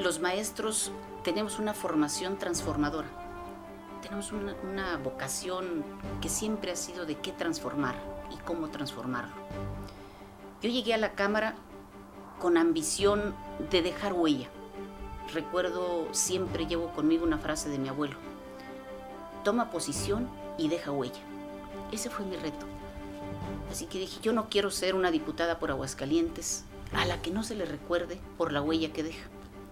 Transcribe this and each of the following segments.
Los maestros tenemos una formación transformadora, tenemos una vocación que siempre ha sido de qué transformar y cómo transformarlo. Yo llegué a la Cámara con ambición de dejar huella. Recuerdo, siempre llevo conmigo una frase de mi abuelo: toma posición y deja huella. Ese fue mi reto. Así que dije, yo no quiero ser una diputada por Aguascalientes a la que no se le recuerde por la huella que deja.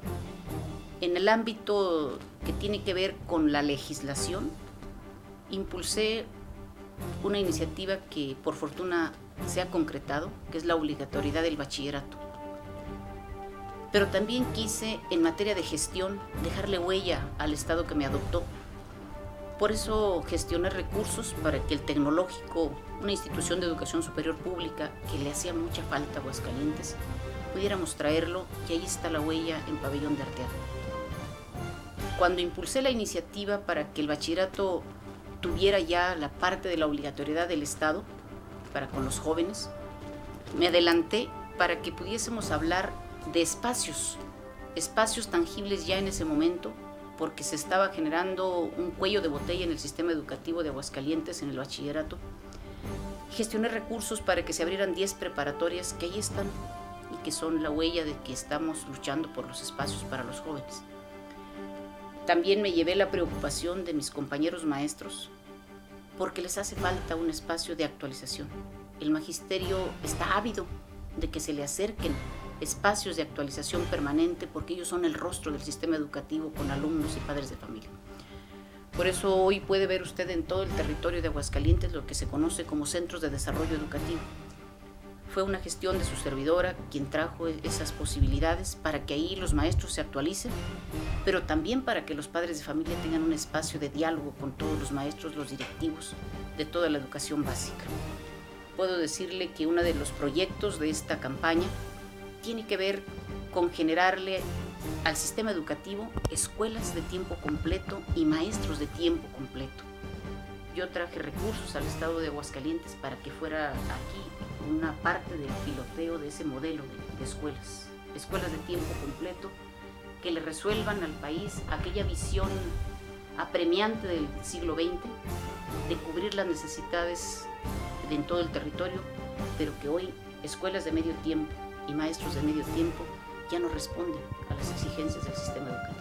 En el ámbito que tiene que ver con la legislación, impulsé una iniciativa que por fortuna se ha concretado, que es la obligatoriedad del bachillerato. Pero también quise, en materia de gestión, dejarle huella al Estado que me adoptó. Por eso gestioné recursos para que el Tecnológico, una institución de educación superior pública que le hacía mucha falta a Aguascalientes, pudiéramos traerlo, y ahí está la huella en Pabellón de Arteaga. Cuando impulsé la iniciativa para que el bachillerato tuviera ya la parte de la obligatoriedad del Estado para con los jóvenes, me adelanté para que pudiésemos hablar de espacios tangibles ya en ese momento, porque se estaba generando un cuello de botella en el sistema educativo de Aguascalientes, en el bachillerato. Gestioné recursos para que se abrieran 10 preparatorias que ahí están y que son la huella de que estamos luchando por los espacios para los jóvenes. También me llevé la preocupación de mis compañeros maestros porque les hace falta un espacio de actualización. El magisterio está ávido de que se le acerquen espacios de actualización permanente porque ellos son el rostro del sistema educativo con alumnos y padres de familia. Por eso hoy puede ver usted en todo el territorio de Aguascalientes lo que se conoce como centros de desarrollo educativo. Fue una gestión de su servidora quien trajo esas posibilidades para que ahí los maestros se actualicen, pero también para que los padres de familia tengan un espacio de diálogo con todos los maestros, los directivos de toda la educación básica. Puedo decirle que uno de los proyectos de esta campaña tiene que ver con generarle al sistema educativo escuelas de tiempo completo y maestros de tiempo completo. Yo traje recursos al estado de Aguascalientes para que fuera aquí una parte del piloteo de ese modelo de escuelas de tiempo completo que le resuelvan al país aquella visión apremiante del siglo XX de cubrir las necesidades en todo el territorio, pero que hoy escuelas de medio tiempo y maestros de medio tiempo ya no responden a las exigencias del sistema educativo.